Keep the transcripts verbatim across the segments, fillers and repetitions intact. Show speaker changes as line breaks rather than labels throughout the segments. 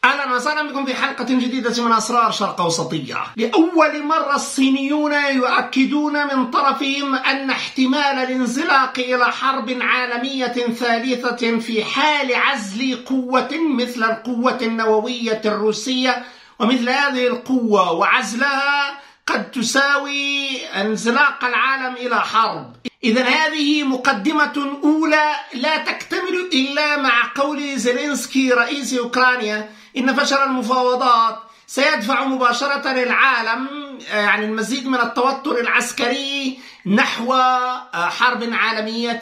أهلا وسهلا بكم في حلقة جديدة من أسرار شرق أوسطية. لأول مرة الصينيون يؤكدون من طرفهم أن احتمال الانزلاق إلى حرب عالمية ثالثة في حال عزل قوة مثل القوة النووية الروسية، ومثل هذه القوة وعزلها قد تساوي انزلاق العالم إلى حرب. إذا هذه مقدمة أولى لا تكتمل إلا مع قول زيلينسكي رئيس أوكرانيا إن فشل المفاوضات سيدفع مباشرة العالم، يعني المزيد من التوتر العسكري، نحو حرب عالمية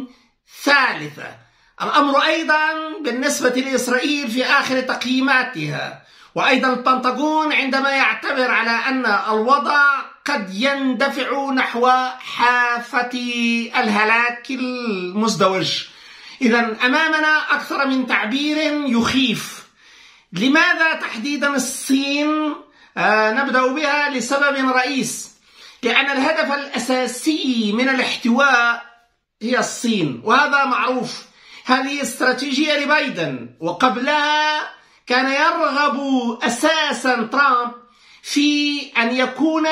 ثالثة. الأمر أيضا بالنسبة لإسرائيل في آخر تقييماتها، وأيضا البنتاغون عندما يعتبر على أن الوضع قد يندفع نحو حافة الهلاك المزدوج. إذا أمامنا أكثر من تعبير يخيف. لماذا تحديدا الصين؟ آه نبدأ بها لسبب رئيس، لأن الهدف الأساسي من الاحتواء هي الصين، وهذا معروف. هذه استراتيجية لبايدن، وقبلها كان يرغب أساسا ترامب في أن يكون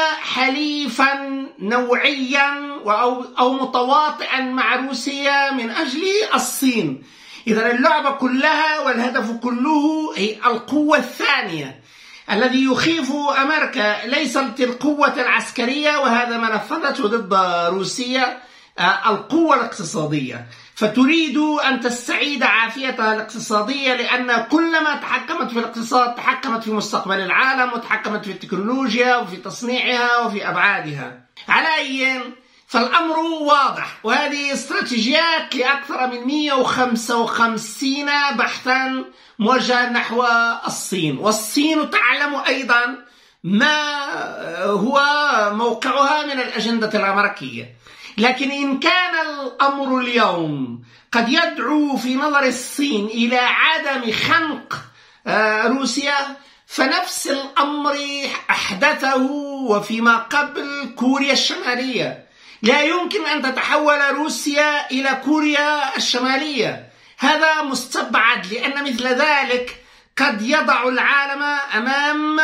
حليفا نوعيا أو أو متواطئا مع روسيا من أجل الصين. إذا اللعبة كلها والهدف كله هي القوة الثانية. الذي يخيف أمريكا ليست القوة العسكرية، وهذا ما نفذته ضد روسيا، القوة الاقتصادية. فتريد أن تستعيد عافيتها الاقتصادية، لأن كلما تحكمت في الاقتصاد تحكمت في مستقبل العالم، وتحكمت في التكنولوجيا وفي تصنيعها وفي أبعادها. على أي فالأمر واضح، وهذه استراتيجيات لأكثر من مئة وخمسة وخمسين بحثا موجهة نحو الصين. والصين تعلم أيضا ما هو موقعها من الأجندة الأمريكية. لكن إن كان الأمر اليوم قد يدعو في نظر الصين إلى عدم خنق روسيا، فنفس الأمر أحدثه وفيما قبل كوريا الشمالية. لا يمكن أن تتحول روسيا إلى كوريا الشمالية، هذا مستبعد، لأن مثل ذلك قد يضع العالم أمام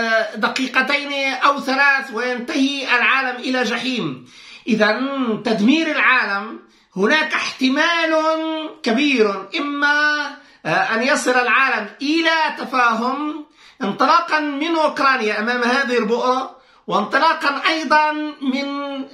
دقيقتين أو ثلاث وينتهي العالم إلى جحيم. إذا تدمير العالم هناك احتمال كبير، إما أن يصل العالم إلى تفاهم انطلاقا من أوكرانيا أمام هذه البؤرة، وانطلاقا أيضا من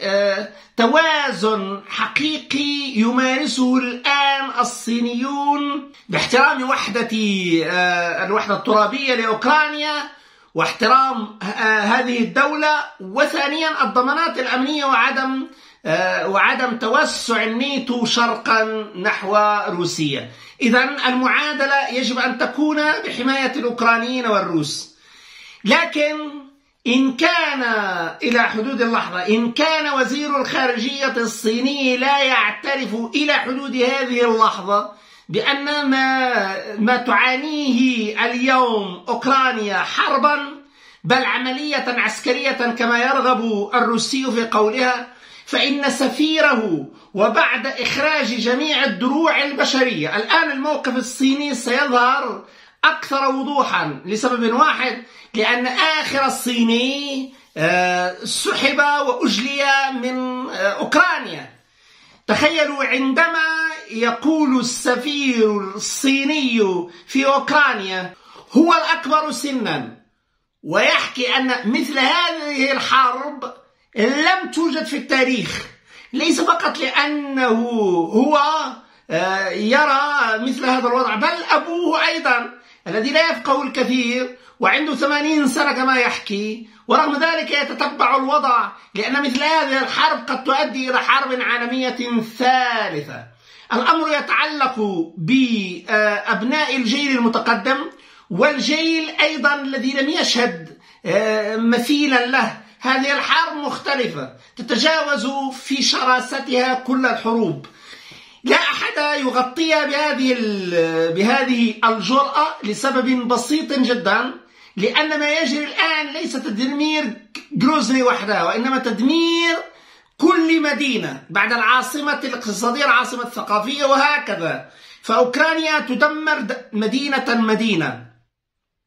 توازن حقيقي يمارسه الآن الصينيون باحترام وحدة الوحدة الترابية لأوكرانيا واحترام هذه الدولة، وثانيا الضمانات الأمنية وعدم وعدم توسع الناتو شرقا نحو روسيا. إذا المعادلة يجب أن تكون بحماية الأوكرانيين والروس. لكن إن كان إلى حدود اللحظة إن كان وزير الخارجية الصيني لا يعترف إلى حدود هذه اللحظة بأن ما, ما تعانيه اليوم أوكرانيا حربا، بل عملية عسكرية كما يرغب الروسي في قولها، فإن سفيره وبعد إخراج جميع الدروع البشرية، الآن الموقف الصيني سيظهر أكثر وضوحا لسبب واحد، لأن آخر الصيني سحب وأجلي من أوكرانيا. تخيلوا عندما يقول السفير الصيني في أوكرانيا هو الأكبر سنا، ويحكي أن مثل هذه الحرب لم توجد في التاريخ، ليس فقط لأنه هو يرى مثل هذا الوضع، بل أبوه أيضا الذي لا يفقه الكثير وعنده ثمانين سنة كما يحكي، ورغم ذلك يتتبع الوضع، لأن مثل هذه الحرب قد تؤدي إلى حرب عالمية ثالثة. الأمر يتعلق بأبناء الجيل المتقدم، والجيل أيضا الذي لم يشهد مثيلا له. هذه الحرب مختلفة، تتجاوز في شراستها كل الحروب. لا أحد يغطيها بهذه بهذه الجرأة لسبب بسيط جدا، لأن ما يجري الآن ليس تدمير جروزني وحدها، وإنما تدمير كل مدينة بعد العاصمة الاقتصادية العاصمة الثقافية، وهكذا. فأوكرانيا تدمر مدينة مدينة.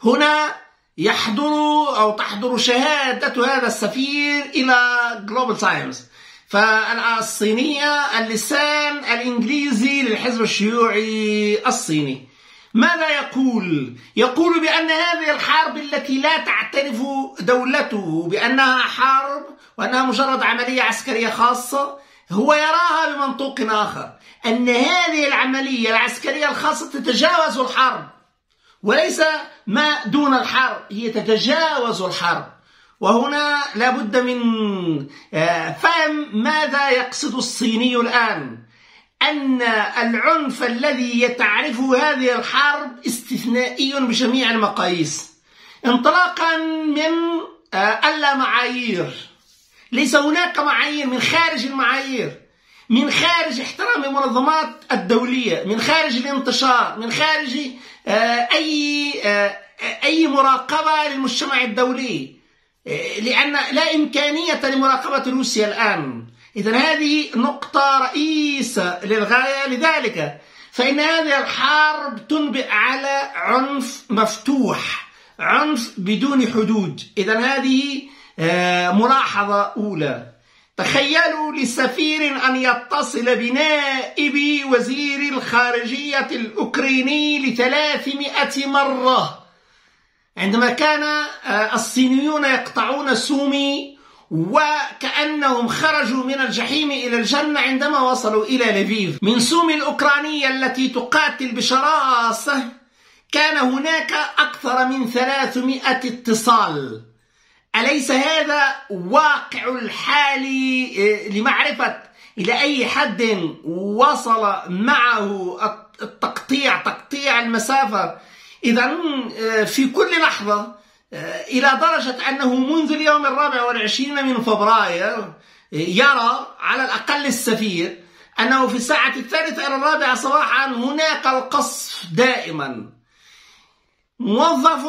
هنا يحضر أو تحضر شهادة هذا السفير إلى جلوبال تايمز. فالصينية اللسان الإنجليزي للحزب الشيوعي الصيني. ماذا يقول؟ يقول بأن هذه الحرب التي لا تعترف دولته بأنها حرب وأنها مجرد عملية عسكرية خاصة، هو يراها بمنطوق آخر، أن هذه العملية العسكرية الخاصة تتجاوز الحرب، وليس ما دون الحرب، هي تتجاوز الحرب. وهنا لابد من فهم ماذا يقصد الصيني الآن، أن العنف الذي تعرفه هذه الحرب استثنائي بجميع المقاييس، انطلاقا من اللا معايير. ليس هناك معايير، من خارج المعايير، من خارج احترام المنظمات الدولية، من خارج الانتشار، من خارج أي أي مراقبة للمجتمع الدولي، لأن لا إمكانية لمراقبة روسيا الآن. إذن هذه نقطة رئيسة للغاية. لذلك فإن هذه الحرب تنبئ على عنف مفتوح، عنف بدون حدود. إذن هذه ملاحظة أولى. تخيلوا لسفير أن يتصل بنائب وزير الخارجية الأوكراني لثلاثمائة مرة عندما كان الصينيون يقطعون سومي، وكأنهم خرجوا من الجحيم إلى الجنة عندما وصلوا إلى لفيف. من سومي الأوكرانية التي تقاتل بشراسة كان هناك أكثر من ثلاثمائة اتصال. أليس هذا واقع الحالي لمعرفة إلى أي حد وصل معه التقطيع، تقطيع المسافة؟ إذن في كل لحظة، إلى درجة أنه منذ اليوم الرابع والعشرين من فبراير يرى على الأقل السفير أنه في الساعة الثالثة إلى الرابعة صباحا هناك القصف دائما. موظف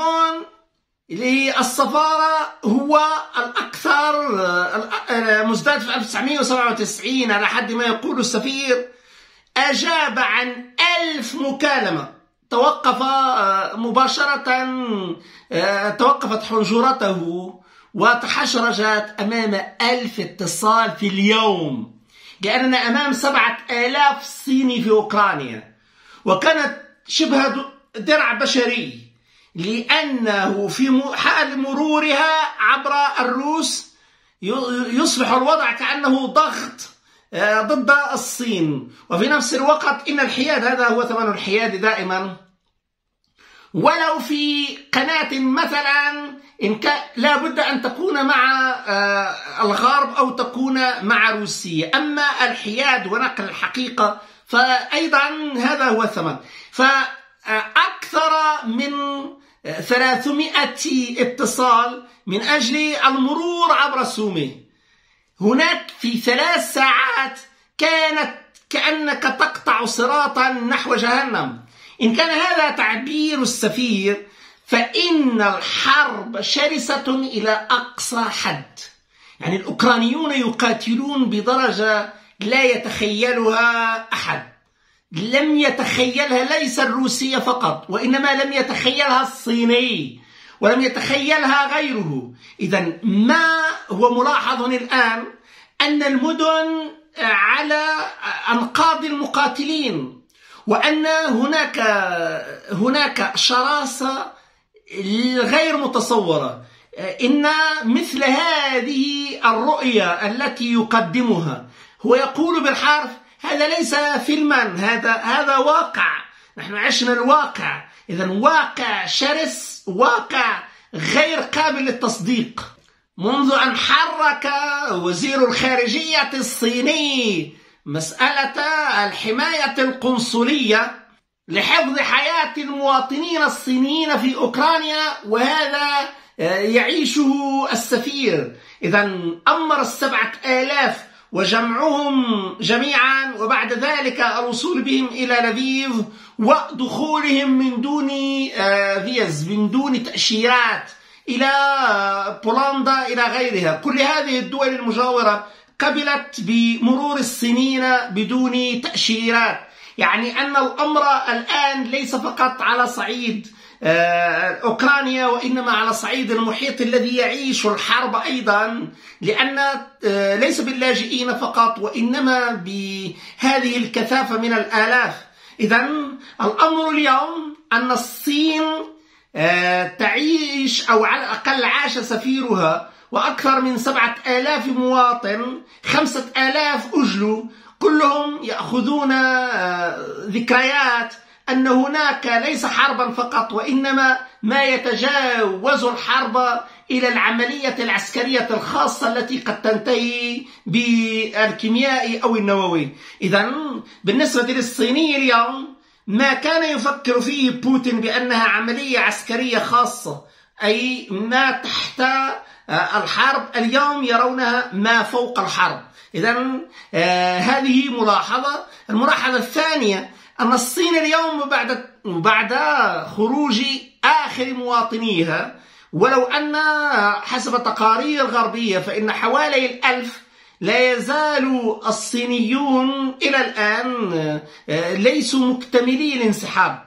للسفارة هو الأكثر مزداد في ألف وتسعمائة وسبعة وتسعين على حد ما يقول السفير، أجاب عن ألف مكالمة. توقف مباشرة، توقفت حنجرته وتحشرجت أمام ألف اتصال في اليوم، لأننا أمام سبعة آلاف صيني في أوكرانيا، وكانت شبه درع بشري، لأنه في حال مرورها عبر الروس يصبح الوضع كأنه ضغط ضد الصين. وفي نفس الوقت إن الحياد، هذا هو ثمن الحياد دائما، ولو في قناة مثلا إن كان لا بد أن تكون مع الغرب أو تكون مع روسيا، أما الحياد ونقل الحقيقة فأيضا هذا هو الثمن. فأكثر من ثلاثمائة اتصال من أجل المرور عبر سومي. هناك في ثلاث ساعات كانت كأنك تقطع صراطا نحو جهنم. إن كان هذا تعبير السفير فإن الحرب شرسة إلى أقصى حد. يعني الأوكرانيون يقاتلون بدرجة لا يتخيلها أحد، لم يتخيلها ليس الروسية فقط، وإنما لم يتخيلها الصيني ولم يتخيلها غيره. إذن ما هو ملاحظ الآن أن المدن على أنقاض المقاتلين، وأن هناك هناك شراسة غير متصورة. إن مثل هذه الرؤية التي يقدمها، هو يقول بالحرف هذا ليس فيلما، هذا هذا واقع، نحن عشنا الواقع. إذن واقع شرس، واقع غير قابل للتصديق. منذ أن حرك وزير الخارجية الصيني مسألة الحماية القنصلية لحفظ حياة المواطنين الصينيين في أوكرانيا، وهذا يعيشه السفير. إذن أمر السبعة آلاف وجمعهم جميعا، وبعد ذلك الوصول بهم إلى لفيف ودخولهم من دون فيز، من دون تأشيرات، إلى بولندا إلى غيرها. كل هذه الدول المجاورة قبلت بمرور السنين بدون تأشيرات. يعني أن الأمر الآن ليس فقط على صعيد أوكرانيا، وإنما على صعيد المحيط الذي يعيش الحرب أيضا، لأن ليس باللاجئين فقط وإنما بهذه الكثافة من الآلاف. إذن الأمر اليوم أن الصين تعيش، أو على الأقل عاش سفيرها وأكثر من سبعة آلاف مواطن، خمسة آلاف أجلوا، كلهم يأخذون ذكريات أن هناك ليس حربا فقط وإنما ما يتجاوز الحرب إلى العملية العسكرية الخاصة التي قد تنتهي بالكيميائي أو النووي. إذن بالنسبة للصيني اليوم ما كان يفكر فيه بوتين بأنها عملية عسكرية خاصة، أي ما تحت الحرب، اليوم يرونها ما فوق الحرب. إذن آه هذه ملاحظة. الملاحظة الثانية أن الصين اليوم بعد بعد خروج آخر مواطنيها، ولو أن حسب تقارير غربية فإن حوالي الألف لا يزال الصينيون إلى الآن آه ليسوا مكتملي الانسحاب،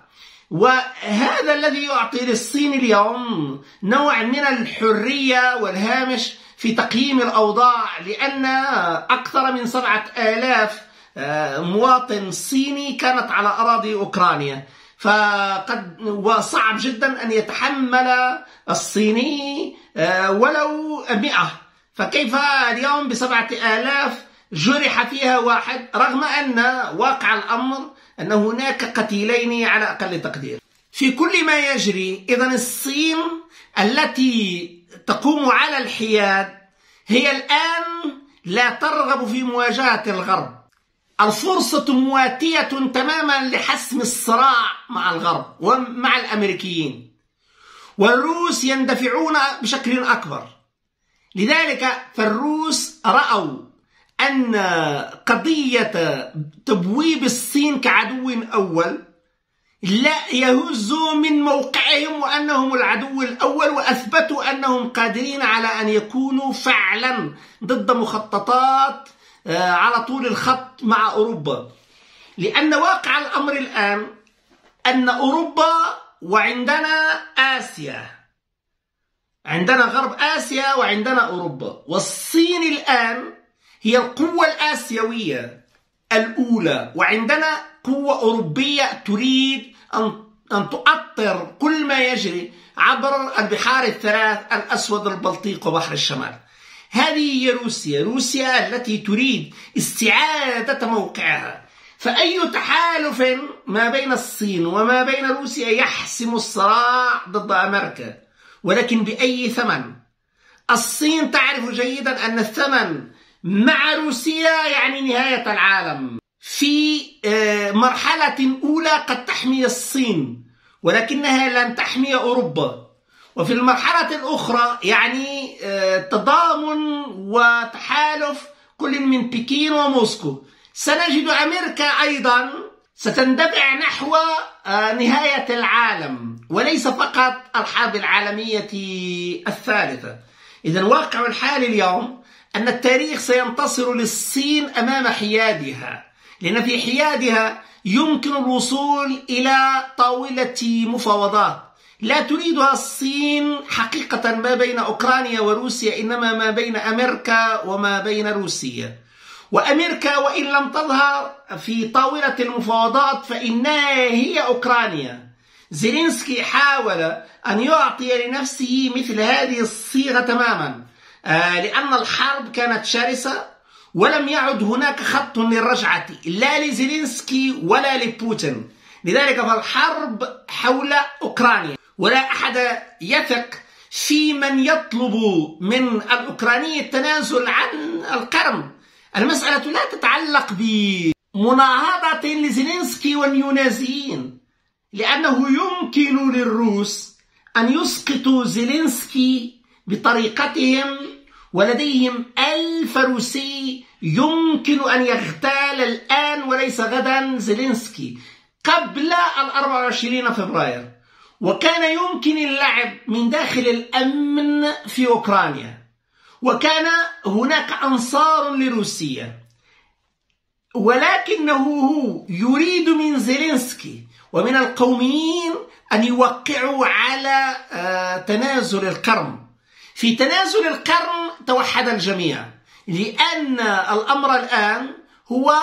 وهذا الذي يعطي للصين اليوم نوع من الحرية والهامش في تقييم الأوضاع، لأن أكثر من سبعة آلاف مواطن صيني كانت على أراضي أوكرانيا، فقد وصعب جدا أن يتحمل الصيني ولو مئة، فكيف اليوم بسبعة آلاف جرح فيها واحد، رغم أن واقع الأمر أن هناك قتيلين على أقل تقدير في كل ما يجري. إذن الصين التي تقوم على الحياد هي الآن لا ترغب في مواجهة الغرب. الفرصة مواتية تماما لحسم الصراع مع الغرب ومع الأمريكيين، والروس يندفعون بشكل أكبر. لذلك فالروس رأوا أن قضية تبويب الصين كعدو أول لا يهز من موقعهم وأنهم العدو الأول، وأثبتوا أنهم قادرين على أن يكونوا فعلا ضد مخططات على طول الخط مع أوروبا. لأن واقع الأمر الآن أن أوروبا وعندنا آسيا، عندنا غرب آسيا وعندنا أوروبا، والصين الآن هي القوة الآسيوية الأولى، وعندنا قوة أوروبية تريد أن أن تؤطر كل ما يجري عبر البحار الثلاث، الأسود، البلطيق، وبحر الشمال. هذه هي روسيا، روسيا التي تريد استعادة موقعها. فأي تحالف ما بين الصين وما بين روسيا يحسم الصراع ضد أمريكا، ولكن بأي ثمن؟ الصين تعرف جيدا أن الثمن مع روسيا يعني نهاية العالم. في مرحلة أولى قد تحمي الصين ولكنها لن تحمي أوروبا، وفي المرحلة الأخرى يعني تضامن وتحالف كل من بكين وموسكو. سنجد أمريكا أيضا ستندفع نحو نهاية العالم وليس فقط الحرب العالمية الثالثة. إذن واقع الحال اليوم أن التاريخ سينتصر للصين أمام حيادها، لأن في حيادها يمكن الوصول إلى طاولة مفاوضات لا تريدها الصين حقيقة ما بين أوكرانيا وروسيا، إنما ما بين أمريكا وما بين روسيا. وأمريكا وإن لم تظهر في طاولة المفاوضات فإنها هي أوكرانيا. زيلينسكي حاول أن يعطي لنفسه مثل هذه الصيغة تماما، آه لأن الحرب كانت شرسة ولم يعد هناك خط للرجعة لا لزيلينسكي ولا لبوتين. لذلك فالحرب حول أوكرانيا، ولا أحد يثق في من يطلب من الأوكراني التنازل عن القرم. المسألة لا تتعلق بمناهضة لزيلينسكي والنيونازيين، لأنه يمكن للروس أن يسقطوا زيلينسكي بطريقتهم، ولديهم ألف روسي يمكن أن يغتال الآن وليس غدا زيلينسكي قبل الأربع وعشرين فبراير، وكان يمكن اللعب من داخل الأمن في أوكرانيا، وكان هناك أنصار لروسيا، ولكنه هو يريد من زيلينسكي ومن القوميين أن يوقعوا على تنازل القرم. في تنازل القرم توحد الجميع، لأن الأمر الآن هو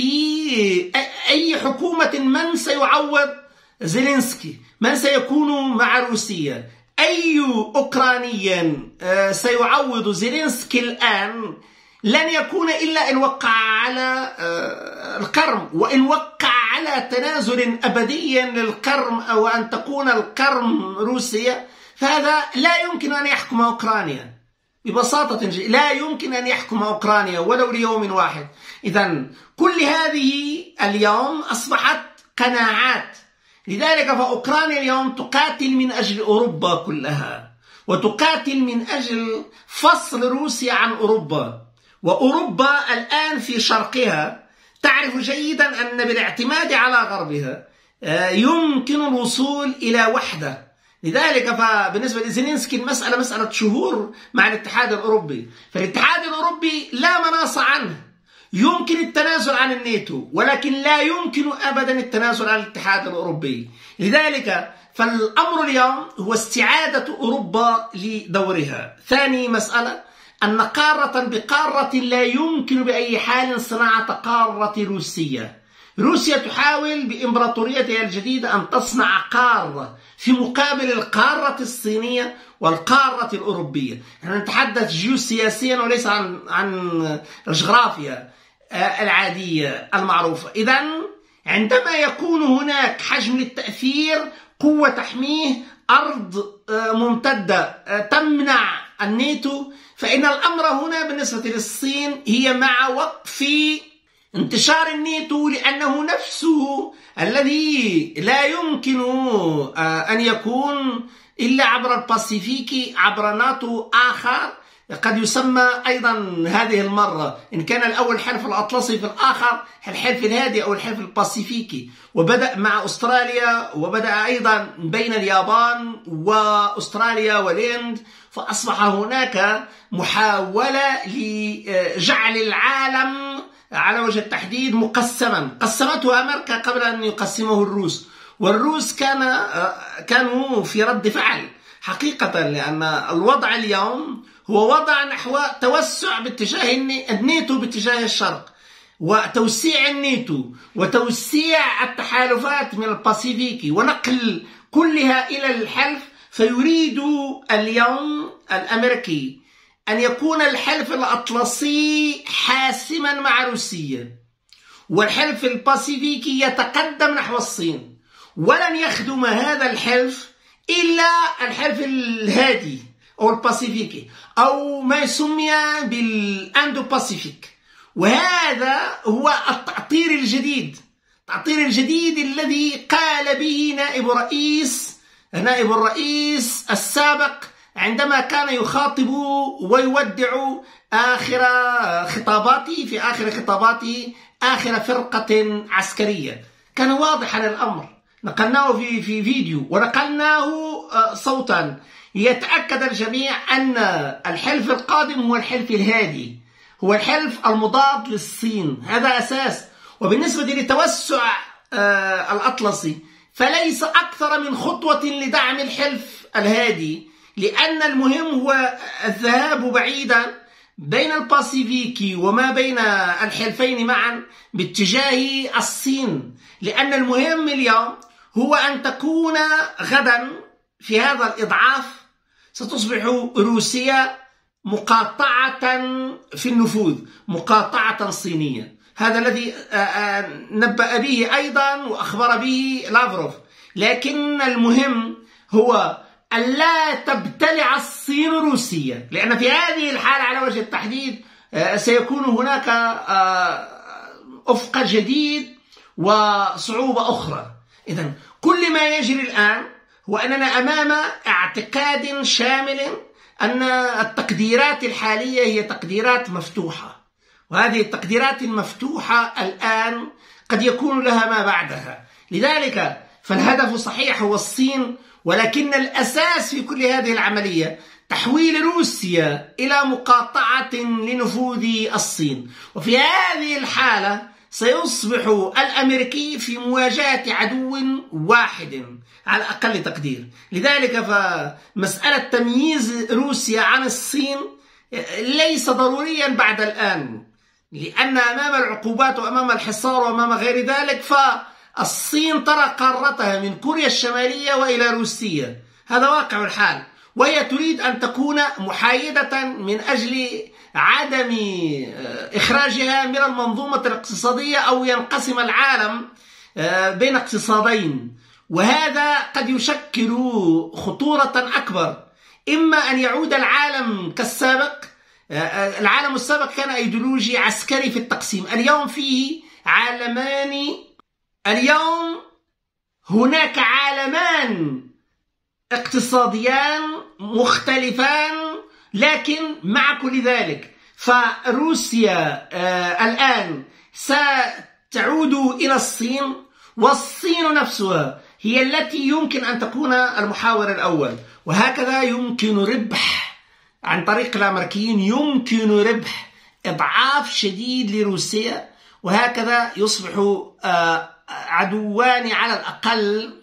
في أي حكومة من سيعوض زيلينسكي، من سيكون مع روسيا، أي أوكراني سيعوض زيلينسكي الآن لن يكون إلا إن وقع على القرم، وإن وقع على تنازل أبدي للقرم أو أن تكون القرم روسيا، فهذا لا يمكن أن يحكم أوكرانيا ببساطة. لا يمكن أن يحكم أوكرانيا ولو ليوم واحد. إذن كل هذه اليوم أصبحت قناعات. لذلك فأوكرانيا اليوم تقاتل من أجل أوروبا كلها، وتقاتل من أجل فصل روسيا عن أوروبا. وأوروبا الآن في شرقها تعرف جيدا أن بالاعتماد على غربها يمكن الوصول إلى وحدة. لذلك فبالنسبة لزيلينسكي المسألة مسألة شهور مع الاتحاد الأوروبي. فالاتحاد الأوروبي لا مناص عنه، يمكن التنازل عن الناتو، ولكن لا يمكن أبدا التنازل عن الاتحاد الأوروبي. لذلك فالأمر اليوم هو استعادة أوروبا لدورها. ثاني مسألة أن قارة بقارة لا يمكن بأي حال صناعة قارة روسية. روسيا تحاول بإمبراطوريتها الجديدة أن تصنع قارة في مقابل القارة الصينية والقارة الأوروبية. نحن نتحدث جيوسياسيا وليس عن عن الجغرافيا العادية المعروفة. إذن عندما يكون هناك حجم للتأثير، قوة تحميه، أرض ممتدة تمنع الناتو، فإن الأمر هنا بالنسبة للصين هي مع وقف انتشار الناتو، لأنه نفسه الذي لا يمكن أن يكون إلا عبر الباسيفيكي، عبر ناتو آخر قد يسمى أيضا هذه المرة، إن كان الأول حلف الأطلسي في الآخر الحلف الهادي أو الحلف الباسيفيكي. وبدأ مع أستراليا، وبدأ أيضا بين اليابان وأستراليا والهند. فأصبح هناك محاولة لجعل العالم على وجه التحديد مقسما. قسمته أمريكا قبل أن يقسمه الروس، والروس كان كانوا في رد فعل حقيقة، لأن الوضع اليوم هو وضع نحو توسع باتجاه الناتو باتجاه الشرق، وتوسيع الناتو وتوسيع التحالفات من الباسيفيكي ونقل كلها إلى الحلف. فيريد اليوم الأمريكي أن يكون الحلف الأطلسي حاسما مع روسيا، والحلف الباسيفيكي يتقدم نحو الصين، ولن يخدم هذا الحلف إلا الحلف الهادي أو الباسيفيكي أو ما سمي بالأندو باسيفيك. وهذا هو التعطير الجديد، التعطير الجديد الذي قال به نائب رئيس نائب الرئيس السابق عندما كان يخاطب ويودع آخر خطاباته في آخر خطاباته آخر فرقة عسكرية. كان واضحا الأمر، نقلناه في في فيديو ونقلناه صوتا ليتأكد الجميع أن الحلف القادم هو الحلف الهادي، هو الحلف المضاد للصين. هذا أساس. وبالنسبة لتوسع الأطلسي فليس أكثر من خطوة لدعم الحلف الهادي، لأن المهم هو الذهاب بعيدا بين الباسيفيكي وما بين الحلفين معا باتجاه الصين. لأن المهم اليوم هو أن تكون غدا في هذا الإضعاف ستصبح روسيا مقاطعة في النفوذ، مقاطعة صينية. هذا الذي نبأ به أيضا وأخبر به لافروف. لكن المهم هو ألا تبتلع الصين روسيا، لأن في هذه الحالة على وجه التحديد سيكون هناك أفق جديد وصعوبة أخرى. إذن كل ما يجري الآن هو أننا أمام اعتقاد شامل أن التقديرات الحالية هي تقديرات مفتوحة، وهذه التقديرات المفتوحة الآن قد يكون لها ما بعدها. لذلك فالهدف صحيح هو الصين، ولكن الأساس في كل هذه العملية تحويل روسيا إلى مقاطعة لنفوذ الصين. وفي هذه الحالة سيصبح الأمريكي في مواجهة عدو واحد على أقل تقدير. لذلك فمسألة تمييز روسيا عن الصين ليس ضروريا بعد الآن، لأن أمام العقوبات وأمام الحصار وأمام غير ذلك فالصين ترى قارتها من كوريا الشمالية وإلى روسيا، هذا واقع الحال، وهي تريد أن تكون محايدة من أجل عدم إخراجها من المنظومة الاقتصادية أو ينقسم العالم بين اقتصادين. وهذا قد يشكل خطورة أكبر، إما أن يعود العالم كالسابق. العالم السابق كان أيديولوجي عسكري في التقسيم، اليوم فيه عالمان، اليوم هناك عالمان اقتصاديان مختلفان، لكن مع كل ذلك فروسيا آه الآن ستعود إلى الصين، والصين نفسها هي التي يمكن أن تكون المحاور الأول. وهكذا يمكن ربح عن طريق الأمريكيين، يمكن ربح إضعاف شديد لروسيا، وهكذا يصبح آه عدوان على الأقل،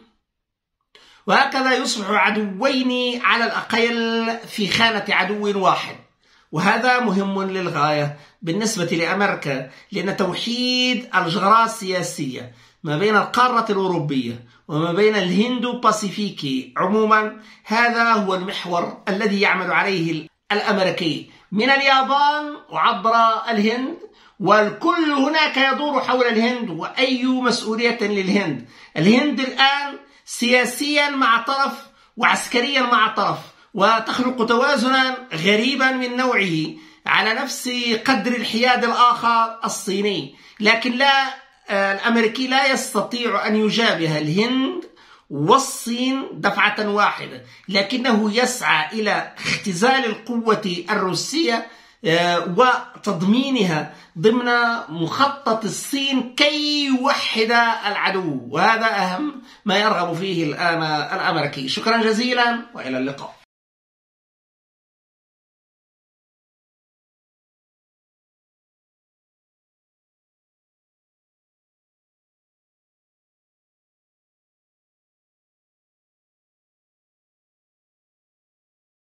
وهكذا يصبح عدوين على الأقل في خانة عدو واحد. وهذا مهم للغاية بالنسبة لأمريكا، لأن توحيد الجغرافيا السياسية ما بين القارة الأوروبية وما بين الهند باسيفيكي عموما، هذا هو المحور الذي يعمل عليه الأمريكي من اليابان وعبر الهند، والكل هناك يدور حول الهند وأي مسؤولية للهند. الهند الآن سياسيا مع طرف وعسكريا مع طرف، وتخلق توازنا غريبا من نوعه على نفس قدر الحياد الآخر الصيني. لكن لا، الأمريكي لا يستطيع أن يجابه الهند والصين دفعة واحدة، لكنه يسعى إلى اختزال القوة الروسية وتضمينها ضمن مخطط الصين كي يوحد العدو، وهذا أهم ما يرغب فيه الآن الأمريكي. شكرا جزيلا وإلى اللقاء.